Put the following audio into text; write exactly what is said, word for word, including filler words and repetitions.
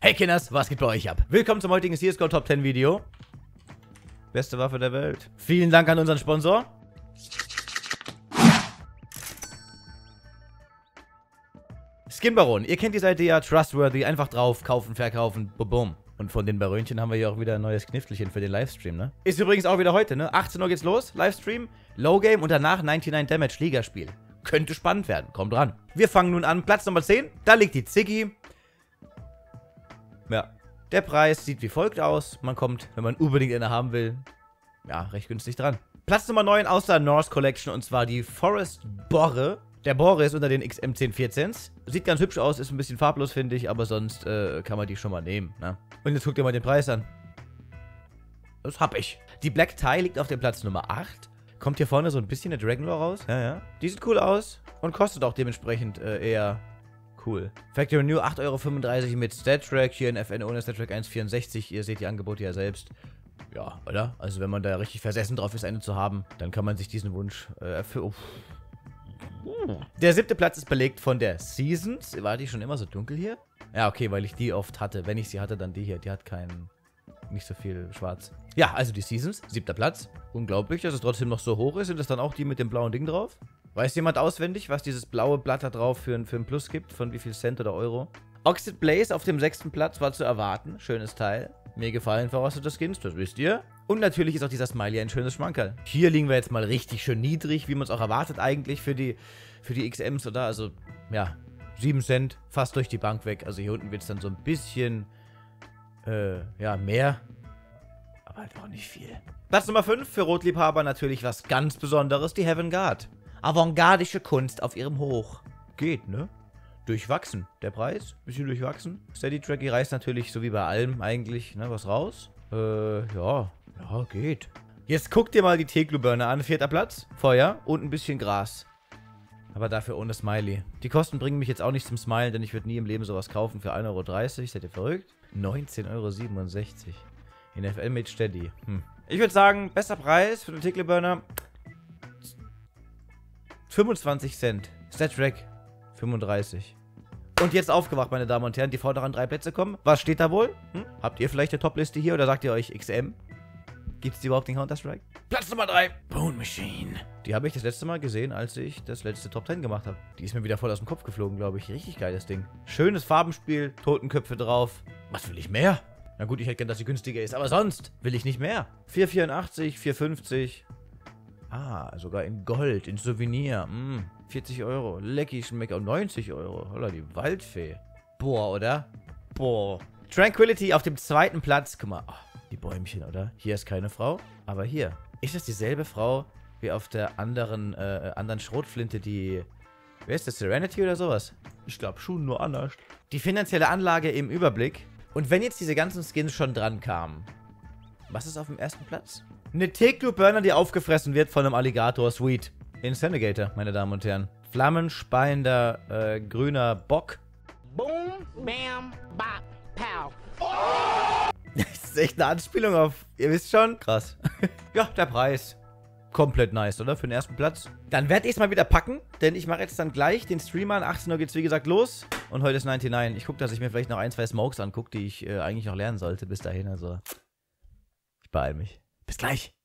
Hey Kinders, was geht bei euch ab? Willkommen zum heutigen C S G O Top zehn Video. Beste Waffe der Welt. Vielen Dank an unseren Sponsor. Skin Baron, ihr kennt die Seite ja, trustworthy, einfach drauf, kaufen, verkaufen, bum. Und von den Barönchen haben wir hier auch wieder ein neues Kniftelchen für den Livestream, ne? Ist übrigens auch wieder heute, ne? achtzehn Uhr geht's los, Livestream, Low Game und danach neunundneunzig Damage Ligaspiel. Könnte spannend werden, kommt ran. Wir fangen nun an, Platz Nummer zehn, da liegt die Ziggy. Ja, der Preis sieht wie folgt aus. Man kommt, wenn man unbedingt eine haben will, ja, recht günstig dran. Platz Nummer neun aus der Norse Collection und zwar die Forest Borre. Der Borre ist unter den X M zehn vierzehns. Sieht ganz hübsch aus, ist ein bisschen farblos, finde ich, aber sonst äh, kann man die schon mal nehmen, ne? Und jetzt guckt ihr mal den Preis an. Das hab ich. Die Black Tie liegt auf dem Platz Nummer acht. Kommt hier vorne so ein bisschen der Dragonlore raus. Ja, ja. Die sieht cool aus und kostet auch dementsprechend äh, eher cool. Factory New acht Euro fünfunddreißig mit StatTrak. Hier in F N ohne StatTrak eins Komma vierundsechzig. Ihr seht die Angebote ja selbst. Ja, oder? Also wenn man da richtig versessen drauf ist, eine zu haben, dann kann man sich diesen Wunsch äh, erfüllen. Der siebte Platz ist belegt von der Seasons. War die schon immer so dunkel hier? Ja, okay, weil ich die oft hatte. Wenn ich sie hatte, dann die hier. Die hat keinen, nicht so viel schwarz. Ja, also die Seasons, siebter Platz. Unglaublich, dass es trotzdem noch so hoch ist. Sind das dann auch die mit dem blauen Ding drauf? Weiß jemand auswendig, was dieses blaue Blatt da drauf für, für einen Plus gibt? Von wie viel Cent oder Euro? Oxid Blaze auf dem sechsten Platz war zu erwarten. Schönes Teil. Mir gefallen verrostete Skins, das wisst ihr. Und natürlich ist auch dieser Smiley ein schönes Schmankerl. Hier liegen wir jetzt mal richtig schön niedrig, wie man es auch erwartet eigentlich für die, für die X Ms, oder? Also, ja, sieben Cent, fast durch die Bank weg. Also hier unten wird es dann so ein bisschen, äh, ja, mehr. Aber halt auch nicht viel. Platz Nummer fünf für Rotliebhaber natürlich was ganz Besonderes, die Heaven Guard. Avantgardische Kunst auf ihrem Hoch. Geht, ne? Durchwachsen. Der Preis, bisschen durchwachsen. Steady Tracky reißt natürlich, so wie bei allem eigentlich, ne, was raus. Äh, ja, ja, geht. Jetzt guckt dir mal die Teglu-Burner an. Vierter Platz, Feuer und ein bisschen Gras. Aber dafür ohne Smiley. Die Kosten bringen mich jetzt auch nicht zum Smilen, denn ich würde nie im Leben sowas kaufen für ein Euro dreißig. Seid ihr verrückt? neunzehn Euro siebenundsechzig. In F L mit Steady. Hm. Ich würde sagen, bester Preis für den Teglu-Burner. fünfundzwanzig Cent. StatTrak fünfunddreißig. Und jetzt aufgewacht, meine Damen und Herren, die vorderen drei Plätze kommen. Was steht da wohl? Hm? Habt ihr vielleicht eine Top-Liste hier oder sagt ihr euch X M? Gibt's die überhaupt in Counter-Strike? Platz Nummer drei. Bone Machine. Die habe ich das letzte Mal gesehen, als ich das letzte Top zehn gemacht habe. Die ist mir wieder voll aus dem Kopf geflogen, glaube ich. Richtig geiles Ding. Schönes Farbenspiel, Totenköpfe drauf. Was will ich mehr? Na gut, ich hätte gern, dass sie günstiger ist, aber sonst will ich nicht mehr. vier vierundachtzig, vier fünfzig. Ah, sogar in Gold, in Souvenir. Mm, vierzig Euro. Lecky Schmecker. neunzig Euro. Holla, die Waldfee. Boah, oder? Boah. Tranquility auf dem zweiten Platz. Guck mal. Oh, die Bäumchen, oder? Hier ist keine Frau. Aber hier. Ist das dieselbe Frau wie auf der anderen, äh, anderen Schrotflinte, die... Wer ist das? Serenity oder sowas? Ich glaube schon, nur anders. Die finanzielle Anlage im Überblick. Und wenn jetzt diese ganzen Skins schon dran kamen, was ist auf dem ersten Platz? Eine Teglu-Burner, die aufgefressen wird von einem Alligator. Sweet. Insanigator, meine Damen und Herren. Flammenspeiender, äh, grüner Bock. Boom, bam, bop, pow. Das ist echt eine Anspielung auf, ihr wisst schon. Krass. Ja, der Preis. Komplett nice, oder? Für den ersten Platz. Dann werde ich es mal wieder packen, denn ich mache jetzt dann gleich den Stream an. achtzehn Uhr geht's wie gesagt los. Und heute ist neunundneunzig. Ich gucke, dass ich mir vielleicht noch ein, zwei Smokes angucke, die ich äh, eigentlich noch lernen sollte bis dahin. Also, ich beeile mich. Bis gleich.